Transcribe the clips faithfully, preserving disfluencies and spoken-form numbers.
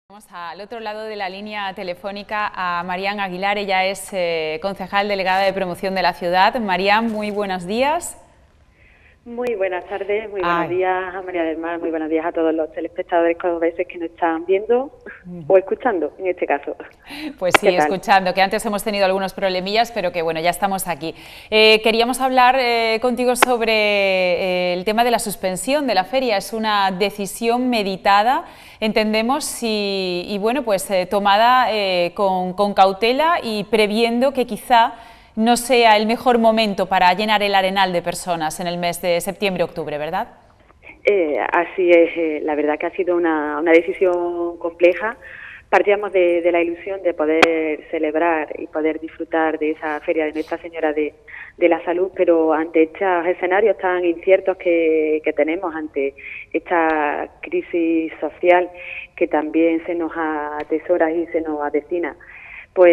Vamos al otro lado de la línea telefónica a Marián Aguilar. Ella es eh, concejal delegada de promoción de la ciudad. Marián, muy buenos días. Muy buenas tardes, muy buenos Ay. días a María del Mar, muy buenos días a todos los telespectadores cordobeses que nos están viendo o escuchando, en este caso. Pues sí, escuchando, que antes hemos tenido algunos problemillas, pero que bueno, ya estamos aquí. Eh, queríamos hablar eh, contigo sobre eh, el tema de la suspensión de la feria. Es una decisión meditada, entendemos, y, y bueno, pues eh, tomada eh, con, con cautela y previendo que quizá no sea el mejor momento para llenar el Arenal de personas en el mes de septiembre-octubre, ¿verdad? Eh, así es, eh, la verdad que ha sido una, una decisión compleja. Partíamos de, de la ilusión de poder celebrar y poder disfrutar de esa feria de Nuestra Señora de, de la Salud, pero ante estos escenarios tan inciertos que, que tenemos, ante esta crisis social que también se nos atesora y se nos avecina, pues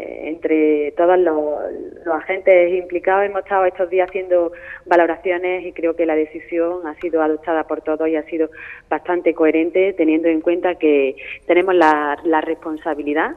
entre todos los, los agentes implicados hemos estado estos días haciendo valoraciones y creo que la decisión ha sido adoptada por todos y ha sido bastante coherente, teniendo en cuenta que tenemos la, la responsabilidad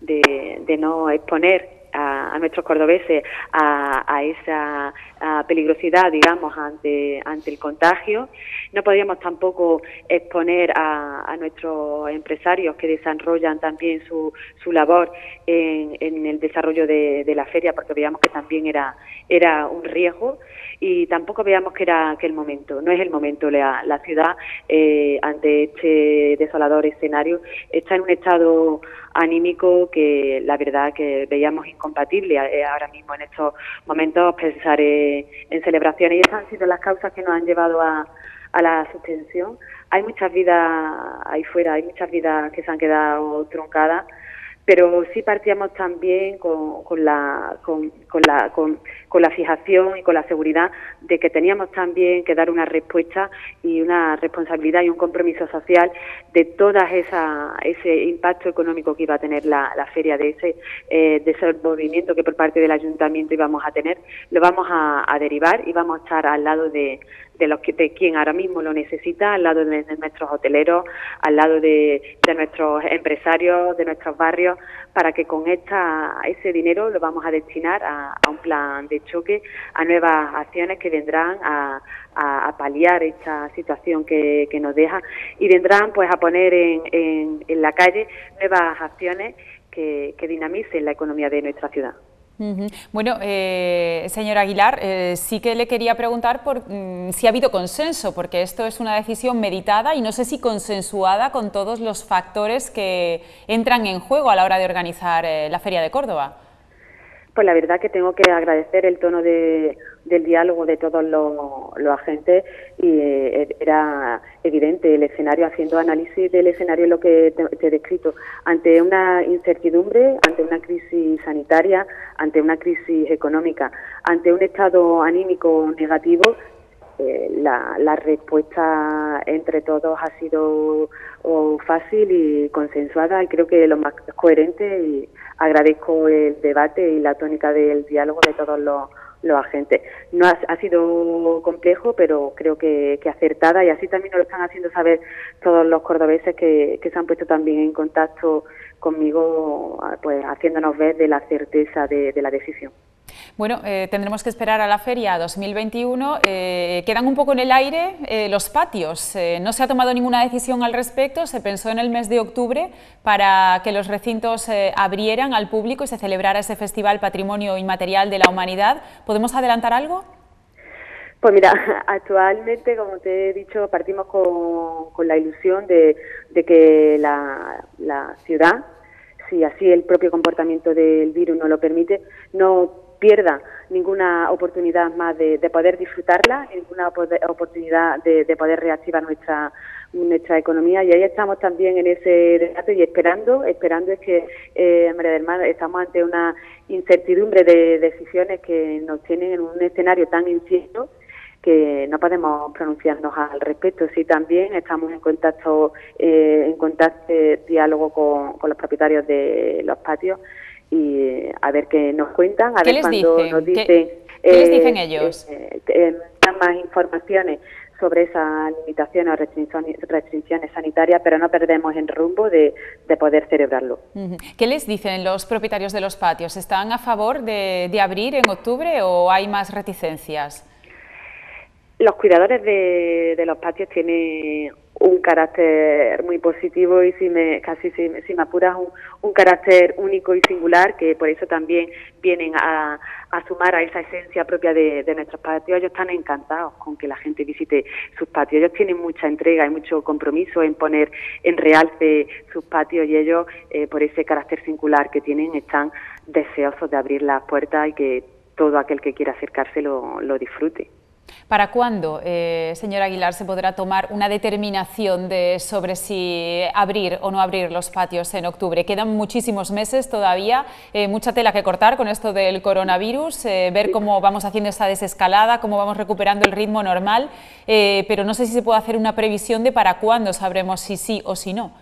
de, de no exponer a, a nuestros cordobeses a, a esa a peligrosidad, digamos, ante, ante el contagio. No podíamos tampoco exponer a, a nuestros empresarios que desarrollan también su, su labor en, en el desarrollo de, de la feria, porque veíamos que también era, era un riesgo y tampoco veíamos que era que el momento. No es el momento. La, la ciudad, eh, ante este desolador escenario, está en un estado anímico que la verdad que veíamos incompatible eh, ahora mismo en estos momentos pensar eh, en celebraciones, y esas han sido las causas que nos han llevado a, a la suspensión. Hay muchas vidas ahí fuera, hay muchas vidas que se han quedado truncadas, pero sí partíamos también con, con, la, con, con, la, con, con la fijación y con la seguridad de que teníamos también que dar una respuesta y una responsabilidad y un compromiso social de todo ese impacto económico que iba a tener la, la feria, de ese eh, desenvolvimiento que por parte del ayuntamiento íbamos a tener. Lo vamos a, a derivar y vamos a estar al lado de, de los que, de quien ahora mismo lo necesita, al lado de, de nuestros hoteleros, al lado de, de nuestros empresarios, de nuestros barrios, para que con esta ese dinero lo vamos a destinar a, a un plan de choque, a nuevas acciones que vendrán a, a, a paliar esta situación que, que nos deja, y vendrán pues a poner en, en, en la calle nuevas acciones que, que dinamicen la economía de nuestra ciudad. Uh-huh. Bueno, eh, señor Aguilar, eh, sí que le quería preguntar por mm, si ha habido consenso, porque esto es una decisión meditada y no sé si consensuada con todos los factores que entran en juego a la hora de organizar eh, la Feria de Córdoba. Pues la verdad que tengo que agradecer el tono de, del diálogo de todos los, los agentes, y eh, era evidente el escenario, haciendo análisis del escenario, lo que te, te he descrito, ante una incertidumbre, ante una crisis sanitaria, ante una crisis económica, ante un estado anímico negativo. Eh, la, la respuesta entre todos ha sido oh, fácil y consensuada, y creo que lo más coherente, y agradezco el debate y la tónica del diálogo de todos los, los agentes. No ha, ha sido complejo, pero creo que, que acertada, y así también nos lo están haciendo saber todos los cordobeses que, que se han puesto también en contacto conmigo, pues haciéndonos ver de la certeza de, de la decisión. Bueno, eh, tendremos que esperar a la Feria dos mil veintiuno. Eh, quedan un poco en el aire eh, los patios. Eh, no se ha tomado ninguna decisión al respecto. Se pensó en el mes de octubre para que los recintos eh, abrieran al público y se celebrara ese Festival Patrimonio Inmaterial de la Humanidad. ¿Podemos adelantar algo? Pues mira, actualmente, como te he dicho, partimos con, con la ilusión de, de que la, la ciudad, si así el propio comportamiento del virus nos lo permite, no pierda ninguna oportunidad más de, de poder disfrutarla, ninguna oportunidad de, de poder reactivar nuestra nuestra economía, y ahí estamos también en ese debate y esperando, esperando es que eh, María del Mar, estamos ante una incertidumbre de decisiones que nos tienen en un escenario tan incierto que no podemos pronunciarnos al respecto. Sí, también estamos en contacto, eh, en contacto, eh, diálogo con, con los propietarios de los patios, y a ver qué nos cuentan, a ¿Qué ver les cuando dicen? nos dicen, ¿Qué, eh, ¿Qué les dicen ellos? Eh, eh, dan más informaciones sobre esas limitaciones o restricciones, restricciones sanitarias, pero no perdemos el rumbo de, de poder celebrarlo. ¿Qué les dicen los propietarios de los patios? ¿Están a favor de, de abrir en octubre o hay más reticencias? Los cuidadores de, de los patios tienen un carácter muy positivo y si me casi si me, si me apuras un, un carácter único y singular, que por eso también vienen a, a sumar a esa esencia propia de, de nuestros patios. Ellos están encantados con que la gente visite sus patios. Ellos tienen mucha entrega y mucho compromiso en poner en realce sus patios y ellos, eh, por ese carácter singular que tienen, están deseosos de abrir las puertas y que todo aquel que quiera acercarse lo, lo disfrute. ¿Para cuándo, eh, señor Aguilar, se podrá tomar una determinación de, sobre si abrir o no abrir los patios en octubre? Quedan muchísimos meses todavía, eh, mucha tela que cortar con esto del coronavirus, eh, ver cómo vamos haciendo esa desescalada, cómo vamos recuperando el ritmo normal, eh, pero no sé si se puede hacer una previsión de para cuándo sabremos si sí o si no.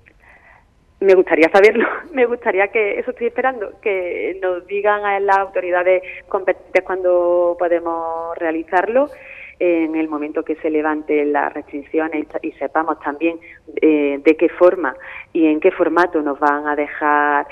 Me gustaría saberlo, me gustaría que, eso estoy esperando, que nos digan a las autoridades competentes cuándo podemos realizarlo, en el momento que se levanten las restricciones y sepamos también eh, de qué forma y en qué formato nos van a dejar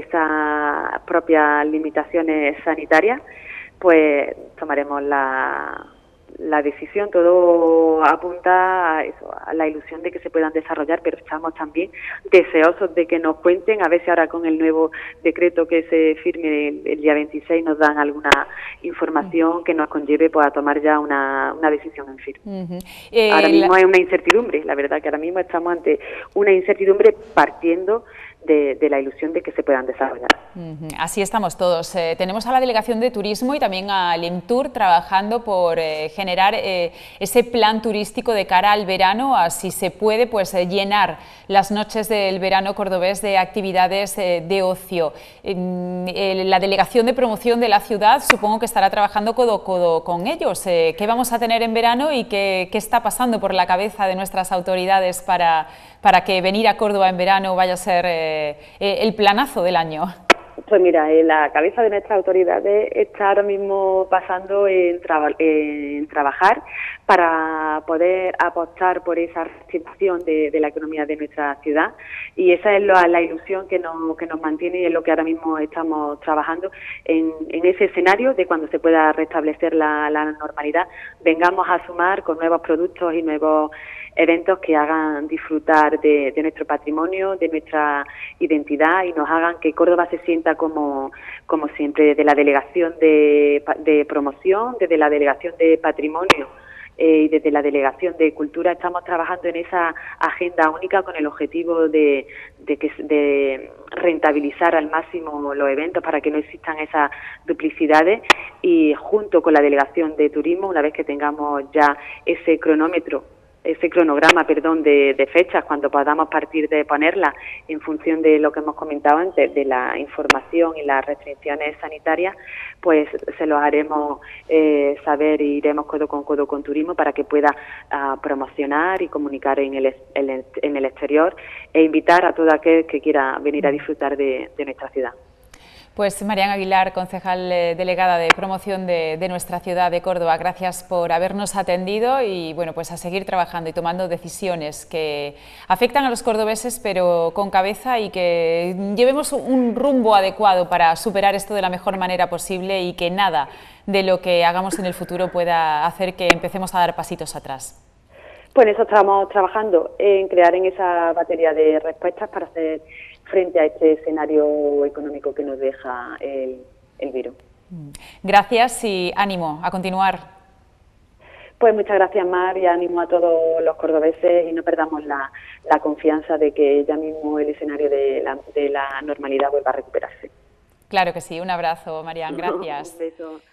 esas propias limitaciones sanitarias, pues tomaremos la... la decisión. Todo apunta a eso, a la ilusión de que se puedan desarrollar, pero estamos también deseosos de que nos cuenten, a ver si ahora con el nuevo decreto que se firme el, el día veintiséis nos dan alguna información que nos conlleve pues, a tomar ya una, una decisión en firme. Uh-huh. eh, ahora mismo hay una incertidumbre, la verdad que ahora mismo estamos ante una incertidumbre partiendo De, de la ilusión de que se puedan desarrollar. Uh-huh. Así estamos todos. Eh, tenemos a la Delegación de Turismo y también al IMTUR trabajando por eh, generar eh, ese plan turístico de cara al verano, así se puede pues eh, llenar las noches del verano cordobés de actividades eh, de ocio. Eh, la Delegación de Promoción de la ciudad supongo que estará trabajando codo a codo con ellos. Eh, ¿Qué vamos a tener en verano y qué, qué está pasando por la cabeza de nuestras autoridades para, para que venir a Córdoba en verano vaya a ser eh, Eh, el planazo del año? Pues mira, en la cabeza de nuestras autoridades está ahora mismo pasando en, traba, en trabajar para poder apostar por esa reactivación de, de la economía de nuestra ciudad, y esa es la, la ilusión que nos, que nos mantiene y es lo que ahora mismo estamos trabajando en, en ese escenario de cuando se pueda restablecer la, la normalidad, vengamos a sumar con nuevos productos y nuevos eventos que hagan disfrutar de, de nuestro patrimonio, de nuestra identidad y nos hagan que Córdoba se sienta como, como siempre, desde la Delegación de, de Promoción, desde la Delegación de Patrimonio eh, y desde la Delegación de Cultura estamos trabajando en esa agenda única con el objetivo de, de, que, de rentabilizar al máximo los eventos para que no existan esas duplicidades, y junto con la Delegación de Turismo, una vez que tengamos ya ese cronómetro ese cronograma, perdón, de, de fechas, cuando podamos partir de ponerla en función de lo que hemos comentado antes, de la información y las restricciones sanitarias, pues se los haremos eh, saber e iremos codo con codo con Turismo para que pueda uh, promocionar y comunicar en el, en, en el exterior e invitar a todo aquel que quiera venir a disfrutar de, de nuestra ciudad. Pues Marian Aguilar, concejal eh, delegada de promoción de, de nuestra ciudad de Córdoba, gracias por habernos atendido y bueno, pues a seguir trabajando y tomando decisiones que afectan a los cordobeses pero con cabeza y que llevemos un rumbo adecuado para superar esto de la mejor manera posible y que nada de lo que hagamos en el futuro pueda hacer que empecemos a dar pasitos atrás. Pues eso estamos trabajando, en crear en esa batería de respuestas para hacer frente a este escenario económico que nos deja el, el virus. Gracias y ánimo a continuar. Pues muchas gracias, Mar, y ánimo a todos los cordobeses y no perdamos la, la confianza de que ya mismo el escenario de la, de la normalidad vuelva a recuperarse. Claro que sí, un abrazo, Marian, gracias. Un beso.